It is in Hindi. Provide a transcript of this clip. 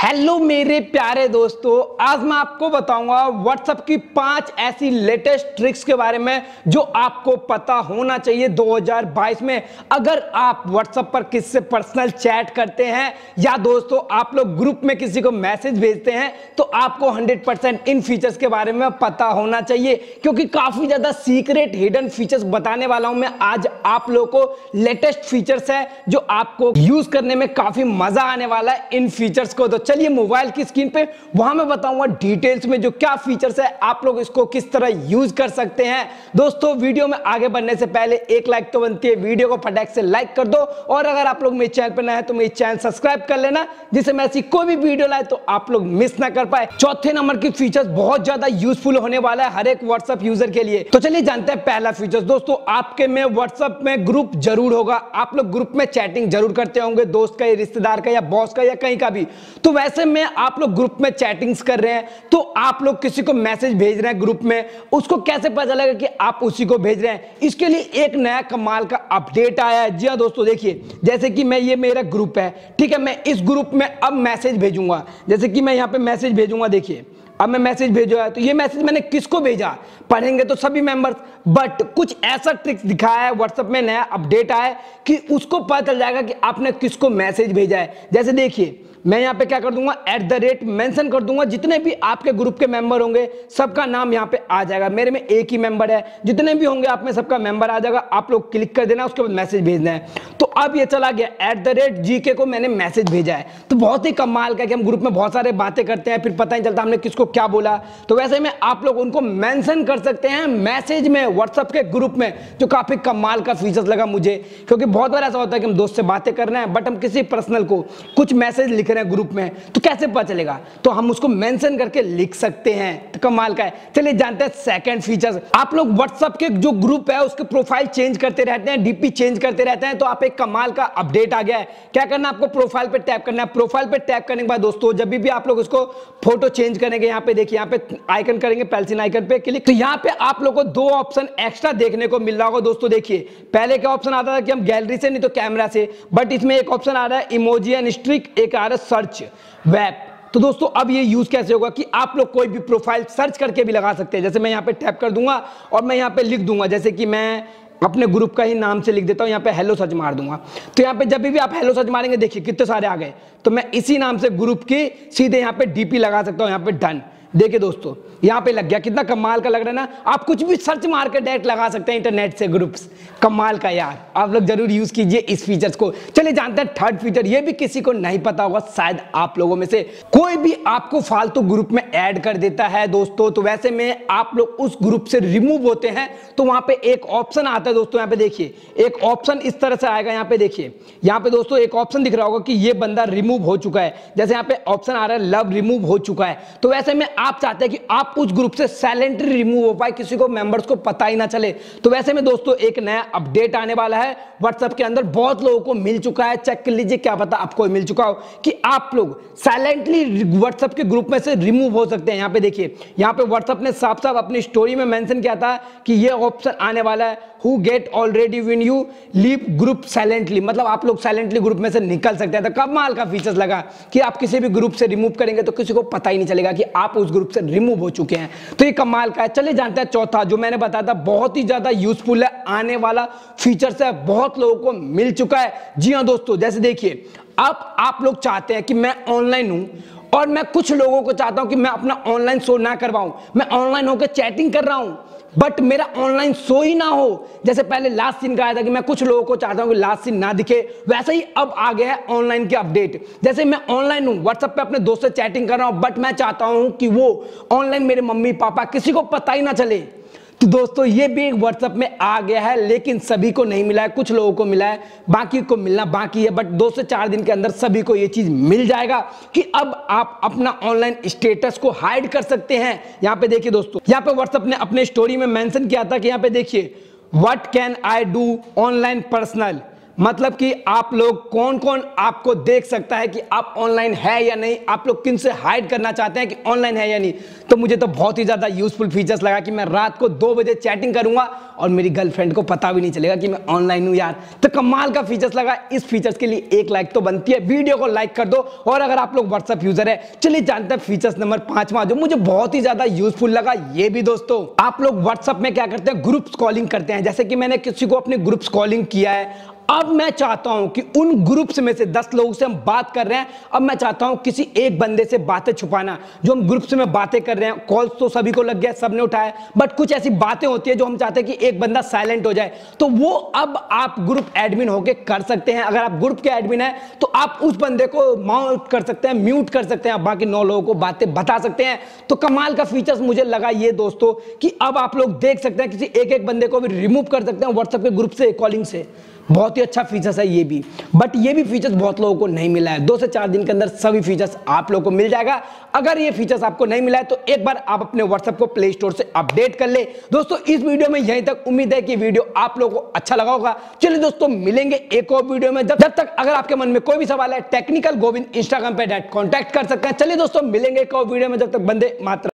हेलो मेरे प्यारे दोस्तों, आज मैं आपको बताऊंगा व्हाट्सएप की 5 ऐसी लेटेस्ट ट्रिक्स के बारे में जो आपको पता होना चाहिए 2022 में। अगर आप व्हाट्सएप पर किसी से पर्सनल चैट करते हैं या दोस्तों आप लोग ग्रुप में किसी को मैसेज भेजते हैं तो आपको 100% इन फीचर्स के बारे में पता होना चाहिए, क्योंकि काफी ज्यादा सीक्रेट हिडन फीचर्स बताने वाला हूं मैं आज आप लोगों को। लेटेस्ट फीचर्स है जो आपको यूज करने में काफी मजा आने वाला है इन फीचर्स को। तो चलिए मोबाइल की स्क्रीन पे वहां मैं बताऊंगा डिटेल्स में जो क्या फीचर्स है, आप लोग इसको किस तरह यूज कर सकते हैं। दोस्तों वीडियो में आगे बढ़ने से पहले एक लाइक तो बनती है, वीडियो को फटाक से लाइक कर दो और अगर आप लोग मेरे चैनल पर नए हैं तो मेरे चैनल सब्सक्राइब कर लेना, जिससे मैं ऐसी कोई भी वीडियो लाए तो आप लोग मिस ना कर पाए। चौथे नंबर की फीचर्स बहुत ज्यादा यूजफुल होने वाला है हर एक व्हाट्सएप यूजर के लिए। तो चलिए जानते हैं पहला फीचर। दोस्तों आपके में व्हाट्सएप में ग्रुप जरूर होगा, आप लोग ग्रुप में चैटिंग जरूर करते होंगे, दोस्त का या रिश्तेदार का या बॉस का या कहीं का भी। तो वैसे में आप लोग ग्रुप में चैटिंग्स कर रहे हैं तो आप लोग किसी को मैसेज भेज रहे हैं ग्रुप में, उसको कैसे पता चलेगा कि आप उसी को भेज रहे हैं? इसके लिए एक नया कमाल का अपडेट आया है। जी हाँ दोस्तों, देखिए जैसे कि मैं ये मेरा ग्रुप है, ठीक है, मैं इस ग्रुप में अब मैसेज भेजूंगा। जैसे कि मैं यहाँ पे मैसेज भेजूंगा, देखिए अब मैं मैसेज भेजा है तो ये मैसेज मैंने किसको भेजा पढ़ेंगे तो सभी मेंबर्स, बट कुछ ऐसा ट्रिक्स दिखाया है व्हाट्सएप में, नया अपडेट आया है कि उसको पता चल जाएगा कि आपने किसको मैसेज भेजा है। जैसे देखिए मैं यहाँ पे क्या कर दूंगा, @ मेंशन कर दूंगा, जितने भी आपके ग्रुप के मेंबर होंगे सबका नाम यहाँ पे आ जाएगा। मेरे में एक ही मेंबर है, जितने भी होंगे आप में सबका मेंबर आ जाएगा, आप लोग क्लिक कर देना, उसके बाद मैसेज भेजना है। तो अब ये चला गया @GK को मैंने मैसेज भेजा है। तो बहुत ही कमाल का कि हम ग्रुप में बहुत सारे बातें करते हैं फिर पता नहीं चलता हमने किसको क्या बोला। तो वैसे में आप लोग उनको मेंशन कर सकते हैं मैसेज में व्हाट्सएप के ग्रुप में, जो काफी कमाल का फीचर लगा मुझे, क्योंकि बहुत बार ऐसा होता है कि हम दोस्त से बातें कर रहे हैं बट हम किसी पर्सनल को कुछ मैसेज लिख रहे हैं ग्रुप में, तो कैसे पता चलेगा? तो हम उसको मेंशन करके लिख सकते हैं। तो कमाल का है। चलिए जानते हैं सेकंड फीचर। आप लोग व्हाट्सएप के जो ग्रुप है उसके प्रोफाइल चेंज करते रहते हैं, डीपी चेंज करते रहते हैं, तो आप एक कमाल का अपडेट आ गया है। क्या करना, आपको प्रोफाइल पे टैप करना है। प्रोफाइल पे टैप करने के बाद दोस्तों जब भी आप लोग उसको फोटो चेंज करेंगे, यहाँ पे देखिए, यहाँ पे आइकन करेंगे, पेंसिल आइकन पे क्लिक, तो यहाँ पे आप लोग को 2 ऑप्शन एक्स्ट्रा देखने को मिल रहा होगा। दोस्तों देखिए पहले क्या ऑप्शन आता था कि हम गैलरी से नहीं तो कैमरा से, बट इसमें एक ऑप्शन आ रहा है इमोजी एंड स्ट्रिक, एक आ रहा है सर्च वेब। तो दोस्तों अब ये यूज कैसे होगा कि आप लोग कोई भी प्रोफाइल सर्च करके भी लगा सकते हैं। जैसे मैं यहाँ पे टैप कर दूंगा और मैं यहाँ पे लिख दूंगा, जैसे कि मैं अपने ग्रुप का ही नाम से लिख देता हूं, यहाँ पे हेलो सर्च मार दूंगा। तो यहाँ पे जब भी आप हेलो सर्च मारेंगे देखिए कितने सारे आ गए। तो मैं इसी नाम से ग्रुप की सीधे यहाँ पे डीपी लगा सकता हूँ, यहाँ पे डन। देखिए दोस्तों यहाँ पे लग गया, कितना कमाल का लग रहा है ना। आप कुछ भी सर्च मार के डायरेक्ट लगा सकते हैं इंटरनेट से ग्रुप्स। कमाल का यार, आप लोग जरूर यूज कीजिए इस फीचर्स को। चलिए जानते हैं थर्ड फीचर। ये भी किसी को नहीं पता होगा, शायद आप लोगों में से कोई भी आपको फालतू ग्रुप में ऐड कर देता है दोस्तों। तो वैसे में आप लोग उस ग्रुप से रिमूव होते हैं तो वहां पे एक ऑप्शन आता है दोस्तों। यहाँ पे देखिए एक ऑप्शन इस तरह से आएगा, यहाँ पे देखिए, यहाँ पे दोस्तों एक ऑप्शन दिख रहा होगा कि ये बंदा रिमूव हो चुका है। जैसे यहाँ पे ऑप्शन आ रहा है लव रिमूव हो चुका है। तो वैसे में आप चाहते हैं कि आप उस ग्रुप से साइलेंटली रिमूव हो पाए, किसी को मेंबर्स को पता ही ना चले। तो वैसे में दोस्तों एक नया अपडेट आने वाला है व्हाट्सएप के अंदर, बहुत लोगों को मिल चुका है, चेक कर लीजिए, क्या पता आपको मिल चुका हो कि आप लोग साइलेंटली व्हाट्सएप के ग्रुप में से रिमूव हो सकते हैं। यहाँ पे देखिए, यहाँ पे व्हाट्सएप ने साफ साफ अपनी स्टोरी में मेंशन किया था कि ये ऑप्शन आने वाला है, who get already when you leave group silently, मतलब आप लोग साइलेंटली ग्रुप में से निकल सकते हैं। तो कमाल का फीचर्स लगा कि आप किसी भी ग्रुप से रिमूव करेंगे तो किसी को पता ही नहीं चलेगा कि आप उस ग्रुप से रिमूव हो चुके हैं। तो ये कमाल का है। चलिए जानते हैं चौथा, जो मैंने बताया था बहुत ही ज्यादा यूजफुल है, आने वाला फीचर्स है, बहुत लोगों को मिल चुका है। जी हाँ दोस्तों, जैसे देखिए अब आप लोग चाहते हैं कि मैं ऑनलाइन हूं और मैं कुछ लोगों को चाहता हूं कि मैं अपना ऑनलाइन शो ना करवाऊं, मैं ऑनलाइन होकर चैटिंग कर रहा हूं बट मेरा ऑनलाइन शो ही ना हो। जैसे पहले लास्ट सीन का आया था कि मैं कुछ लोगों को चाहता हूं कि लास्ट सीन ना दिखे, वैसे ही अब आ गया है ऑनलाइन के अपडेट। जैसे मैं ऑनलाइन हूं, व्हाट्सएप पे अपने दोस्त से चैटिंग कर रहा हूं, बट मैं चाहता हूं कि वो ऑनलाइन मेरे मम्मी पापा किसी को पता ही ना चले। तो दोस्तों ये भी व्हाट्सएप में आ गया है, लेकिन सभी को नहीं मिला है, कुछ लोगों को मिला है, बाकी को मिलना बाकी है। बट 2 से 4 दिन के अंदर सभी को ये चीज मिल जाएगा कि अब आप अपना ऑनलाइन स्टेटस को हाइड कर सकते हैं। यहाँ पे देखिए दोस्तों, यहाँ पे व्हाट्सएप ने अपने स्टोरी में मेंशन किया था कि यहाँ पे देखिए what can I do online personal, मतलब कि आप लोग कौन कौन आपको देख सकता है कि आप ऑनलाइन है या नहीं, आप लोग किन से हाइड करना चाहते हैं कि ऑनलाइन है या नहीं। तो मुझे तो बहुत ही ज्यादा यूजफुल फीचर्स लगा कि मैं रात को 2 बजे चैटिंग करूंगा और मेरी गर्लफ्रेंड को पता भी नहीं चलेगा कि मैं ऑनलाइन हूं यार। तो कमाल का फीचर्स लगा, इस फीचर्स के लिए एक लाइक तो बनती है, वीडियो को लाइक कर दो। और अगर आप लोग व्हाट्सएप यूजर है, चलिए जानते हैं फीचर्स नंबर 5वां जो मुझे बहुत ही ज्यादा यूजफुल लगा। ये भी दोस्तों, आप लोग व्हाट्सएप में क्या करते हैं, ग्रुप्स कॉलिंग करते हैं। जैसे कि मैंने किसी को अपने ग्रुप्स कॉलिंग किया है, अब मैं चाहता हूं कि उन ग्रुप्स में से 10 लोगों से हम बात कर रहे हैं, अब मैं चाहता हूं किसी एक बंदे से बातें छुपाना। जो हम ग्रुप्स में बातें कर रहे हैं, कॉल्स तो सभी को लग गया, सबने उठाया, बट कुछ ऐसी बातें होती है जो हम चाहते हैं कि एक बंदा साइलेंट हो जाए, तो वो अब आप ग्रुप एडमिन होके कर सकते हैं। अगर आप ग्रुप के एडमिन है तो आप उस बंदे को माउट कर सकते हैं, म्यूट कर सकते हैं, बाकी 9 लोगों को बातें बता सकते हैं। तो कमाल का फीचर्स मुझे लगा ये दोस्तों कि अब आप लोग देख सकते हैं, किसी एक बंदे को भी रिमूव कर सकते हैं व्हाट्सएप के ग्रुप से, कॉलिंग से। बहुत ही अच्छा फीचर्स है ये भी, बट ये भी फीचर्स बहुत लोगों को नहीं मिला है। 2 से 4 दिन के अंदर सभी फीचर्स आप लोगों को मिल जाएगा। अगर ये फीचर्स आपको नहीं मिला है तो एक बार आप अपने व्हाट्सएप को प्ले स्टोर से अपडेट कर ले। दोस्तों इस वीडियो में यहीं तक, उम्मीद है कि वीडियो आप लोगों को अच्छा लगा होगा। चलिए दोस्तों मिलेंगे एक और वीडियो में। जब तक अगर आपके मन में कोई भी सवाल है, टेक्निकल गोविंद इंस्टाग्राम पे कॉन्टैक्ट कर सकते हैं। चलिए दोस्तों मिलेंगे एक और वीडियो में, जब तक वंदे मातरम।